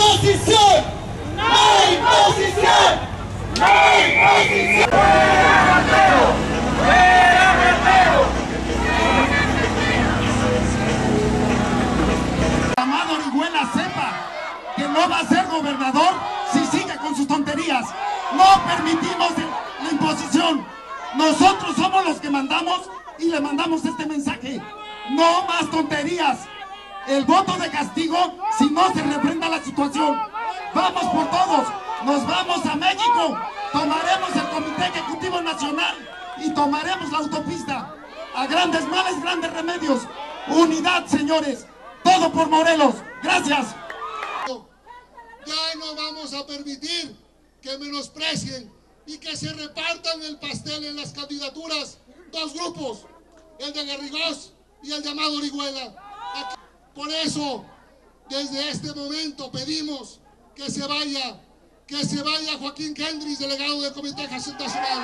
imposición! ¡No imposición! ¡No imposición! ¡Fuera Mateo! ¡Fuera Mateo! Amado Orihuela sepa que no va a ser gobernador si sigue con sus tonterías. No permitimos la imposición. Nosotros somos los que mandamos y le mandamos este mensaje. No más tonterías. El voto de castigo si no se refrenda la situación. Vamos por todos. Nos vamos a México. Tomaremos el Comité Ejecutivo Nacional y tomaremos la autopista. A grandes males, grandes remedios. Unidad, señores. Todo por Morelos. Gracias. Ya no vamos a permitir que menosprecien y que se repartan el pastel en las candidaturas. Dos grupos, el de Garrigós y el de Amado Orihuela. Por eso, desde este momento pedimos que se vaya Joaquín Kendris, delegado del Comité Nacional.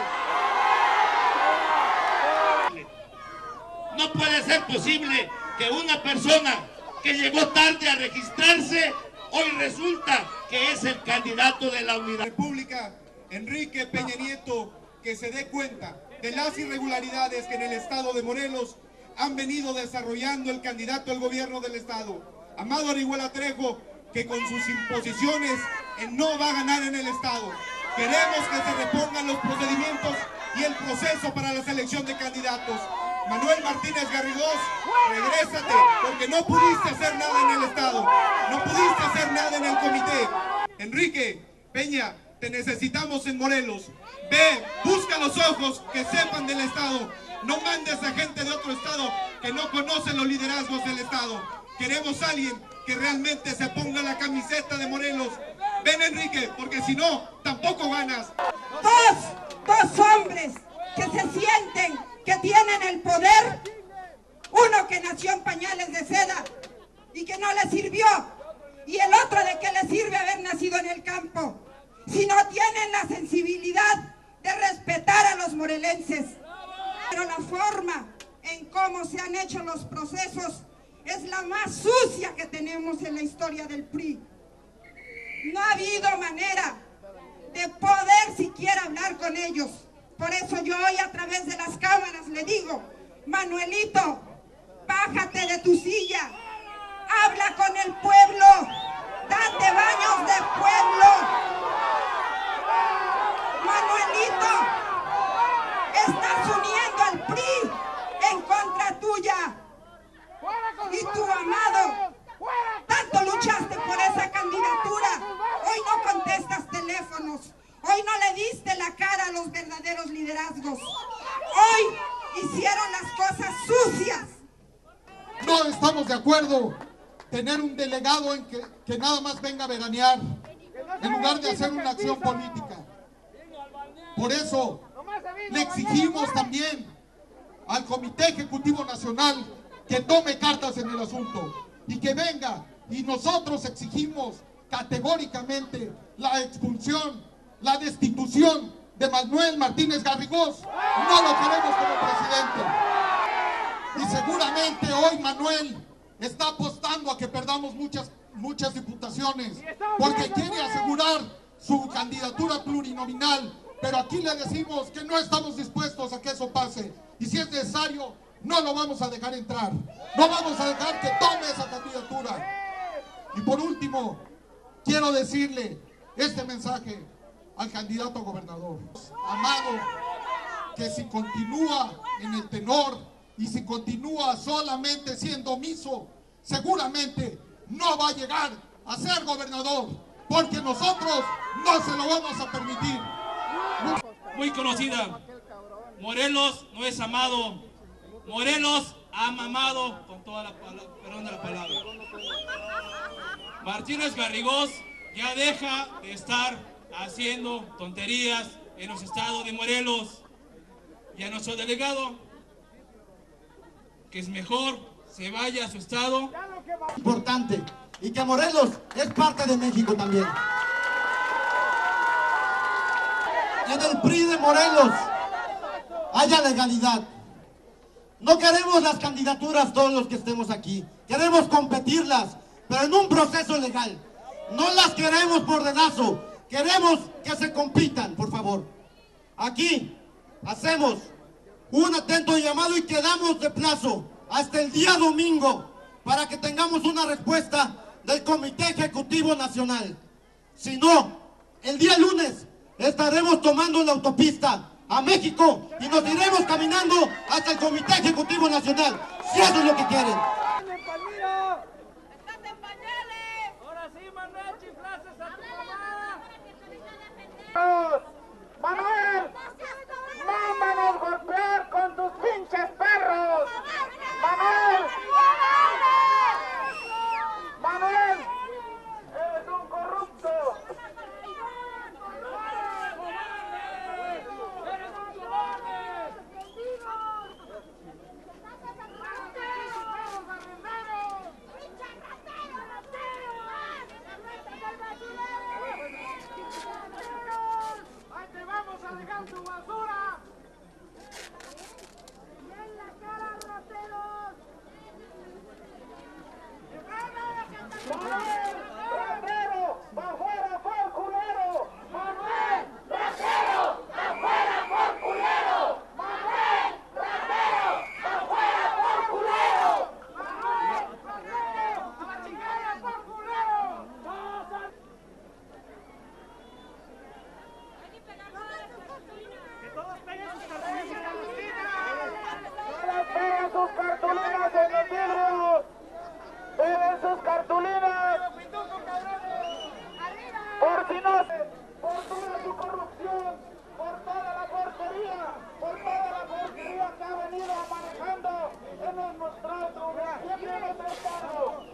No puede ser posible que una persona que llegó tarde a registrarse, hoy resulta que es el candidato de la Unidad República, Enrique Peña Nieto, que se dé cuenta de las irregularidades que en el estado de Morelos han venido desarrollando el candidato al gobierno del estado, Amado Orihuela Trejo, que con sus imposiciones no va a ganar en el estado. Queremos que se repongan los procedimientos y el proceso para la selección de candidatos. Manuel Martínez Garrigós, regrésate, porque no pudiste hacer nada en el estado, no pudiste hacer nada en el comité. Enrique Peña, te necesitamos en Morelos. Ve, busca los ojos que sepan del estado. No mandes a gente de otro estado que no conoce los liderazgos del estado. Queremos a alguien que realmente se ponga la camiseta de Morelos. Ven, Enrique, porque si no, tampoco ganas. Dos hombres que se sienten que tienen el poder. Uno que nació en pañales de seda y que no le sirvió. Y el otro de que le sirve haber nacido en el campo. Si no tienen la sensibilidad de respetar a los morelenses. Pero la forma en cómo se han hecho los procesos es la más sucia que tenemos en la historia del PRI. No ha habido manera de poder siquiera hablar con ellos. Por eso yo hoy a través de las cámaras le digo, Manuelito, bájate de tu silla, habla con el pueblo, date baños de pueblo. Manuelito, estás uniendo al PRI en contra tuya. Y tu Amado, tanto luchaste por esa candidatura, hoy no contestas teléfonos, hoy no le diste la cara a los verdaderos liderazgos, hoy hicieron las cosas sucias. No estamos de acuerdo tener un delegado en que nada más venga a veranear, en lugar de hacer una acción política. Por eso le exigimos también al Comité Ejecutivo Nacional que tome cartas en el asunto y que venga, y nosotros exigimos categóricamente la expulsión, la destitución de Manuel Martínez Garrigós. No lo queremos como presidente. Y seguramente hoy Manuel está apostando a que perdamos muchas diputaciones porque quiere asegurar su candidatura plurinominal, pero aquí le decimos que no estamos dispuestos a que eso pase, y si es necesario no lo vamos a dejar entrar, no vamos a dejar que tome esa candidatura. Y por último, quiero decirle este mensaje al candidato a gobernador. Amado, que si continúa en el tenor y si continúa solamente siendo omiso, seguramente no va a llegar a ser gobernador, porque nosotros no se lo vamos a permitir. Muy conocida, Morelos no es amado, Morelos ha mamado, con toda la perdón de la palabra. Martínez Garrigós ya deja de estar haciendo tonterías en los estados de Morelos, y a nuestro delegado, que es mejor se vaya a su estado. Importante, y que Morelos es parte de México también. En el PRI de Morelos haya legalidad. No queremos las candidaturas todos los que estemos aquí, queremos competirlas, pero en un proceso legal. No las queremos por dedazo, queremos que se compitan, por favor. Aquí hacemos un atento llamado y quedamos de plazo hasta el día domingo para que tengamos una respuesta del Comité Ejecutivo Nacional. Si no, el día lunes estaremos tomando la autopista a México y nos iremos caminando hasta el Comité Ejecutivo Nacional, si eso es lo que quieren. Ahora sí, Manuel, chiflases a tu mamá. Manuel, mándanos golpear con tus pinches perros. Manuel, Manuel, eres un corrupto. ¡Ahí te vamos a dejar tu basura! ¡Y en la cara, rateros! ¡Manuel, ratero! ¡Afuera por culero! ¡Manuel, ratero! ¡Afuera por culero! ¡Manuel, ratero! ¡Afuera por culero! ¡Manuel, ratero! ¡A la chingada por culero! ¡Que todos peguen sus cartulinas! ¡Todos peguen sus cartulinas en los vidrios! ¡Peguen sus cartulinas! ¡Por si no se... por toda su corrupción! ¡Por toda la porquería! ¡Por toda la porquería que ha venido manejando! ¡Hemos mostrado su... siempre hemos tratado!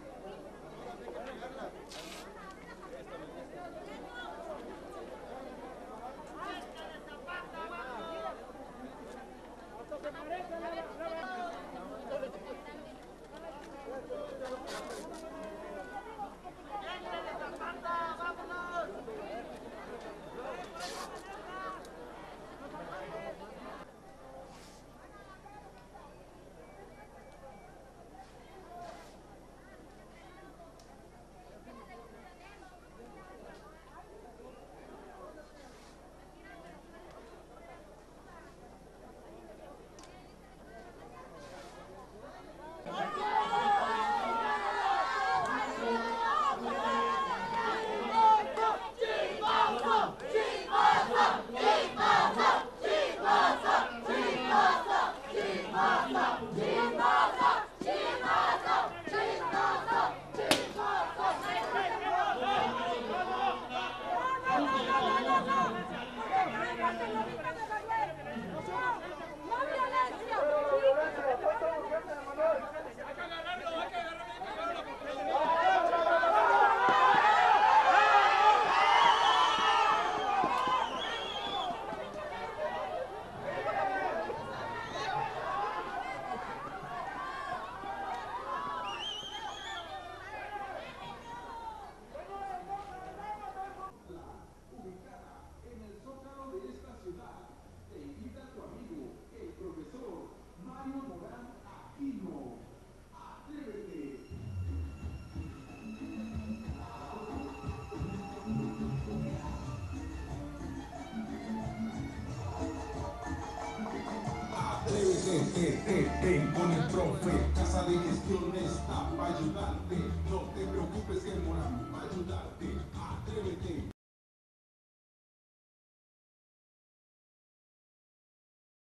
Con el profe, Casa de Gestión está para ayudarte. No te preocupes que Morán va a ayudarte. Atrévete.